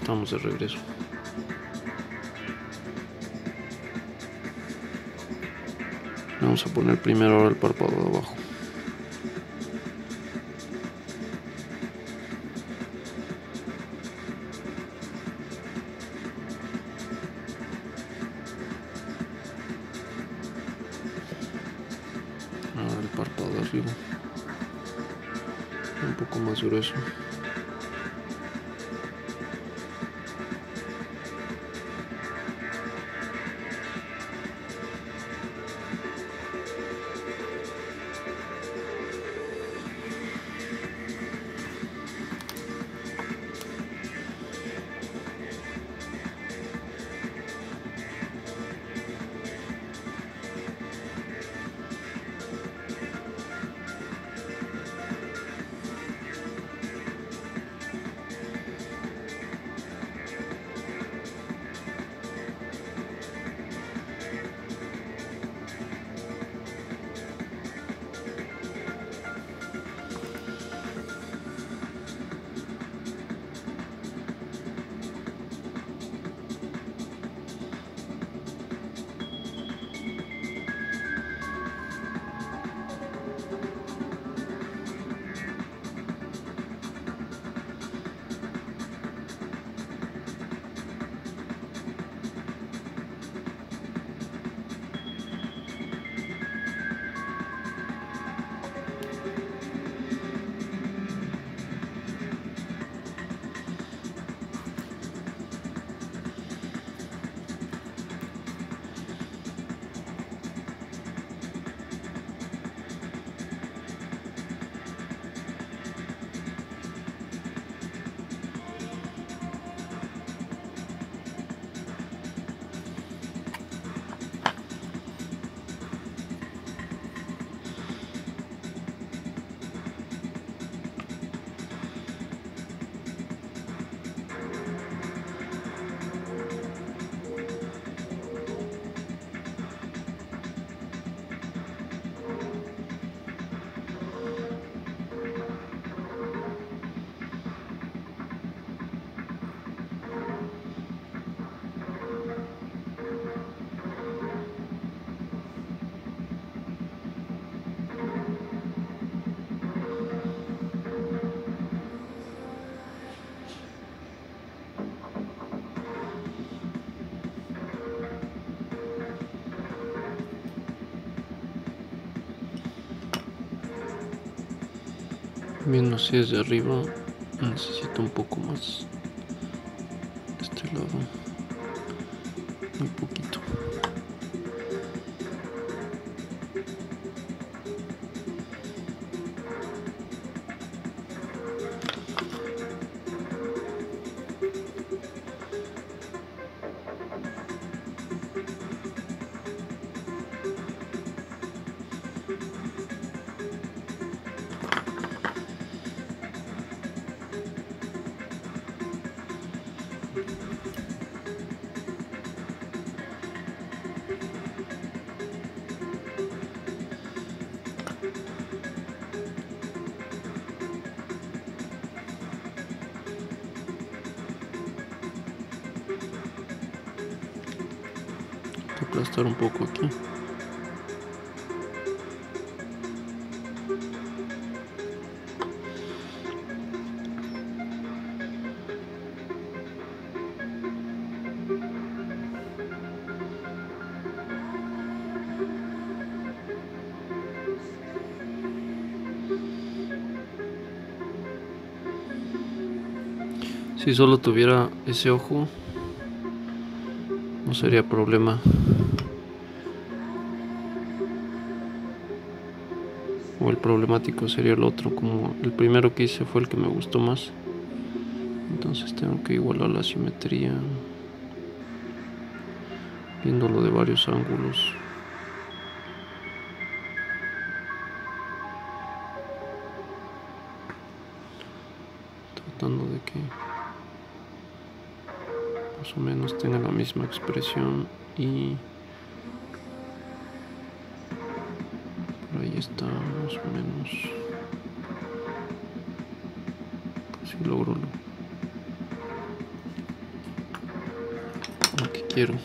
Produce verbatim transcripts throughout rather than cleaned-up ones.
estamos de regreso. Vamos a poner primero ahora el párpado de abajo. Ahora el párpado de arriba, un poco más grueso. Viendo si es de arriba, necesito un poco más. De este lado, muy poquito. Aplastar un poco aquí. Si solo tuviera ese ojo, no sería problema. O el problemático sería el otro, como el primero que hice fue el que me gustó más. Entonces tengo que igualar la simetría, viéndolo de varios ángulos. Tratando de que más o menos tenga la misma expresión y por ahí está más o menos. Si logro lo que quiero.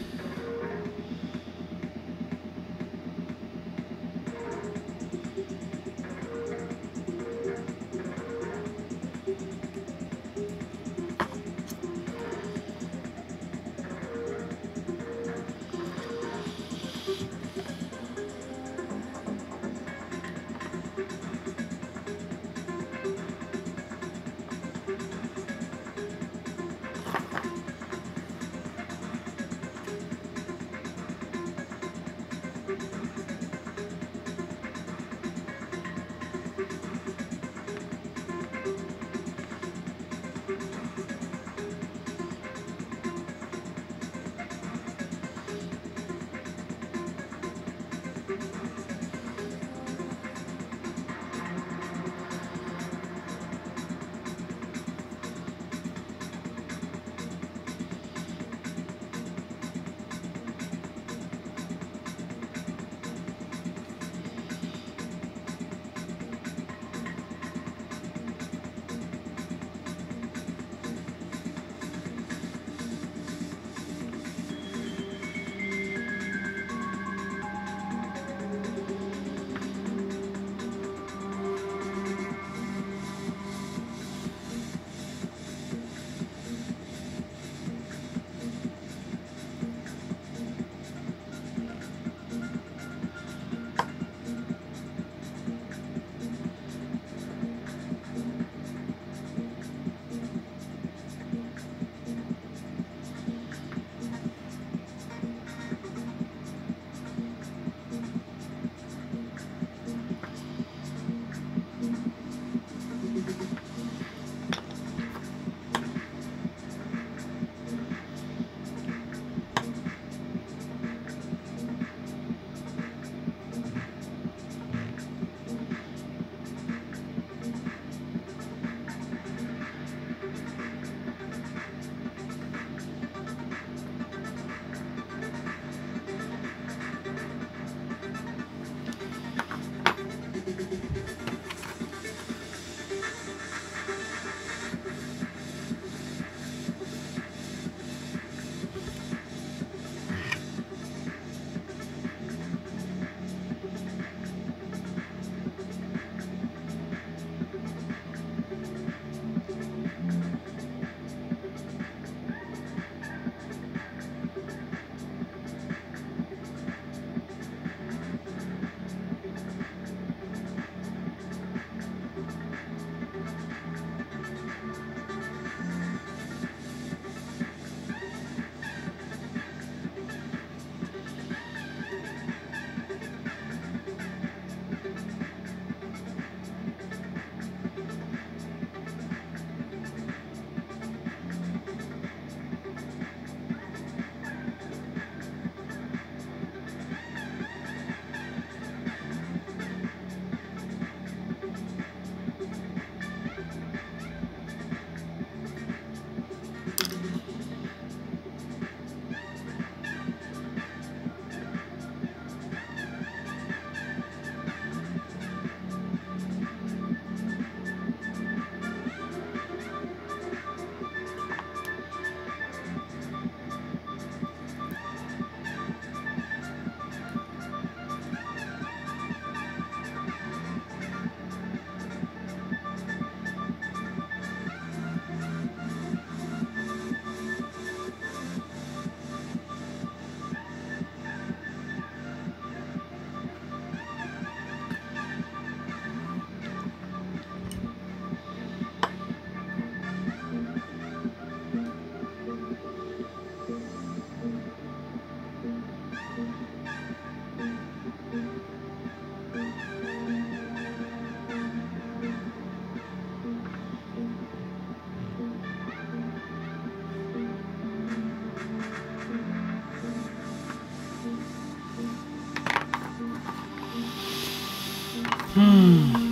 Hmm.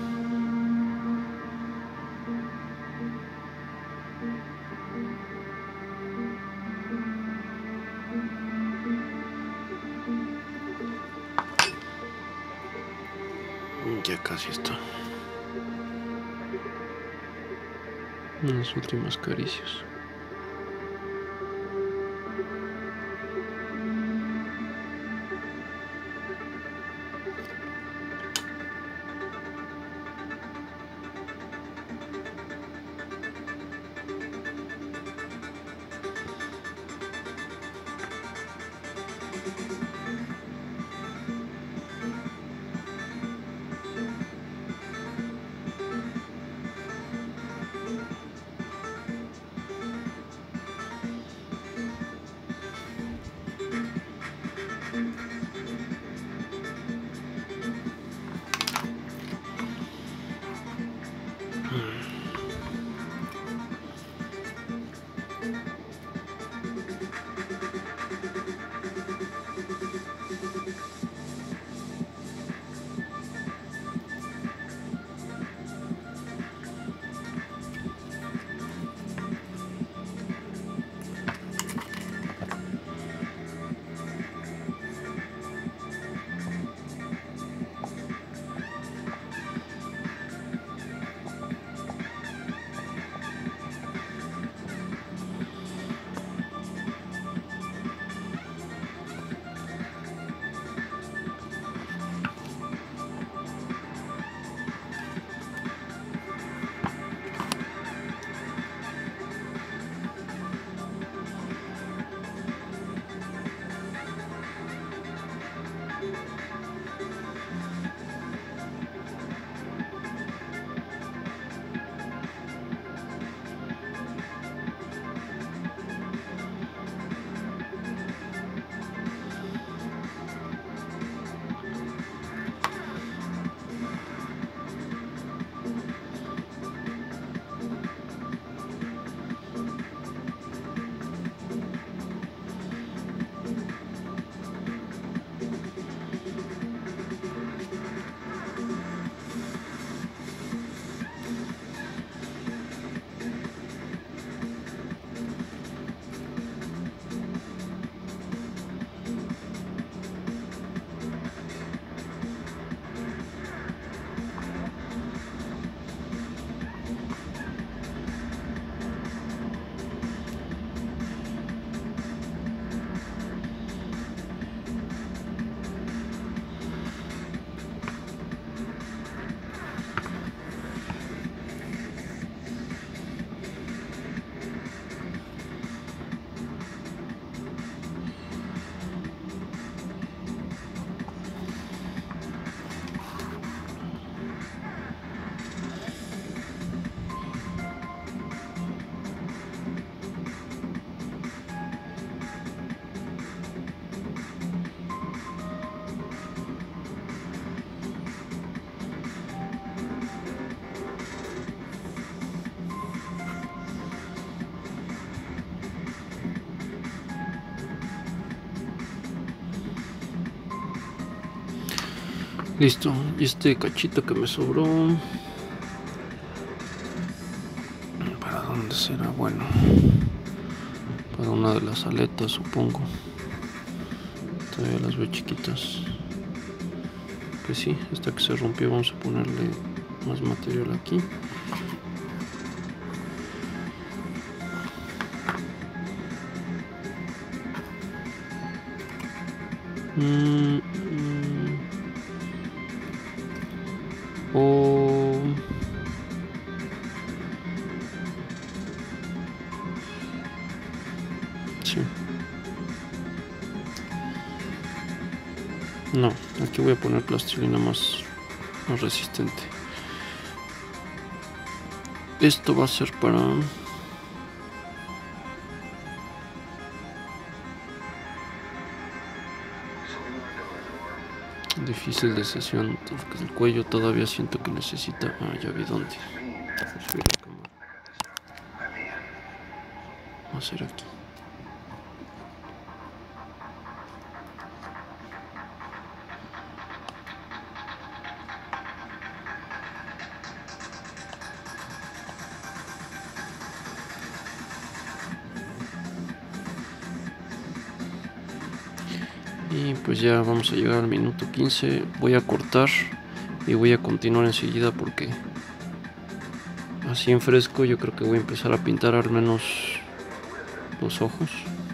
Ya casi está. Unas últimas caricias. Listo, y este cachito que me sobró, ¿para dónde será? Bueno, para una de las aletas, supongo. Todavía las veo chiquitas. Pues sí, esta que se rompió, vamos a ponerle más material aquí. Mm, mm. O sí. No, aquí voy a poner plastilina más, más resistente. Esto va a ser para difícil de sesión, porque el cuello todavía siento que necesita. Ah, ya vi dónde. Va a ser aquí. Y pues ya vamos a llegar al minuto quince. Voy a cortar y voy a continuar enseguida porque así en fresco yo creo que voy a empezar a pintar al menos los ojos.